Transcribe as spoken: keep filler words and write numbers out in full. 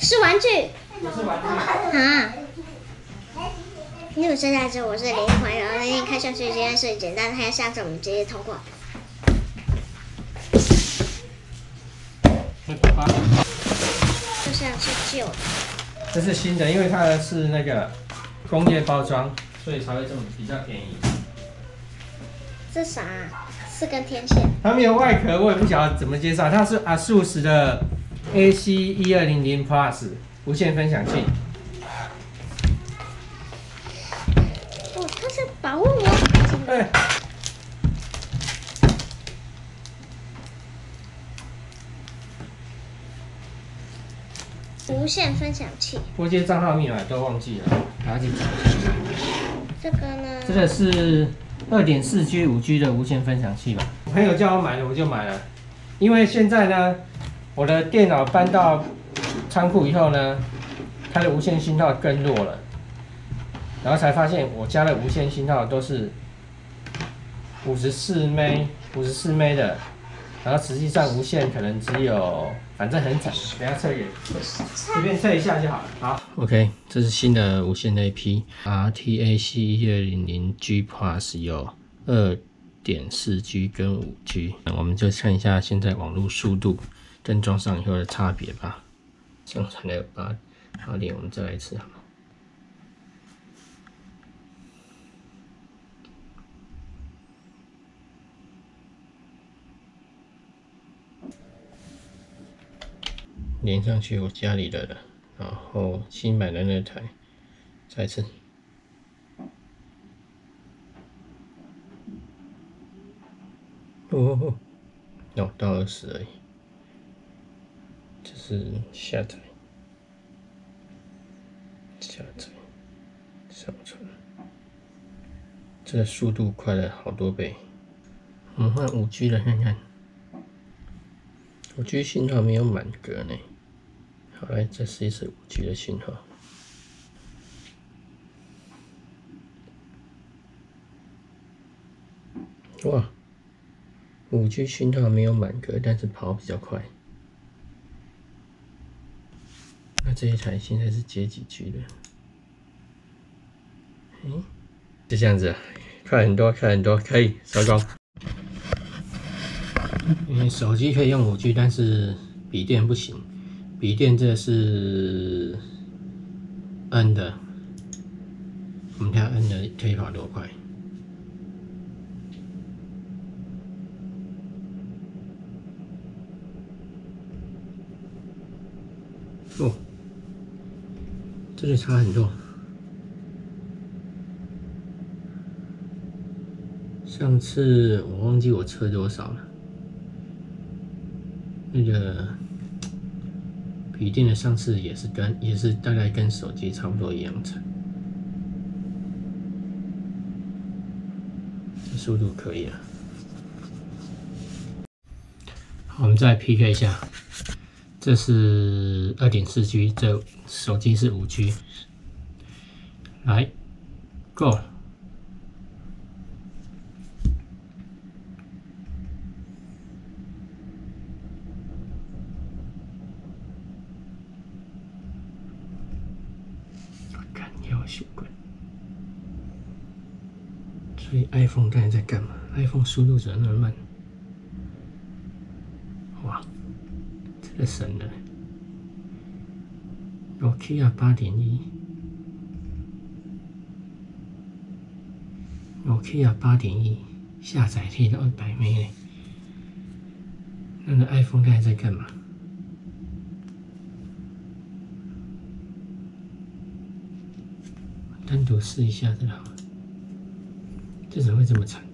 是玩具。 不是玩具。 啊。因为现在是我是林怀柔，那天看上去这件事简单，还有下次我们直接通过。 那爸爸。 就像是旧的。 这是新的，因为它是那个工业包装，所以才会这么比较便宜。 这啥、啊？四根天线。 它没有外壳，我也不晓得怎么介绍。它是 ASUS 的 A C 一二零零 Plus 无线分享器。 哦，它是保护我。 对。 无线分享器。 拨接账号密码都忘记了，拿去找。 这个呢？ 这个是 二点四 G、五 G 的无线分享器吧？朋友叫我买的，我就买了。因为现在呢，我的电脑搬到仓库以后呢，它的无线信号更弱了，然后才发现我家的无线信号都是五十四 M、五十四 M 的，然后实际上无线可能只有，反正很惨。等一下测一眼，随便测一下就好了。好 ，OK， 这是新的无线 A P R T A C 一二零零 G Plus 有 二点四 G 跟 五 G， 我们就看一下现在网络速度跟装上以后的差别吧。上传了八八点，我们再来一次好吗？连上去我家里的了，然后新买的那台，再一次。哦哦，哦，到二十而已。这是下载，下载，上传。这个速度快了好多倍。我们换五 G 来看看。五 G 信号没有满格呢。好，来再试一次五 G 的信号。哇，五 G 信号没有满格，但是跑比较快。那这一台现在是接几 G 的？嗯，就这样子，快很多，快很多，可以收工。因为手机可以用五 G， 但是笔电不行。笔电这是 N 的，我们看 N 的可以跑多快。哦，这里差很多。上次我忘记我测多少了。那个笔电的上次也是跟也是大概跟手机差不多一样长，这速度可以了。好，我们再 P K 一下，这是 二点四 G， 这手机是 五 G， 来 ，Go。要血滚，所以 iPhone 到底在干嘛 ？iPhone 速度怎么那么慢？哇，这个神了 ！Nokia 八点一 ，Nokia 八点一下载可以到一百 M B 呢。那个 iPhone 到底在干嘛？单独试一下这个好了，这怎么会这么惨？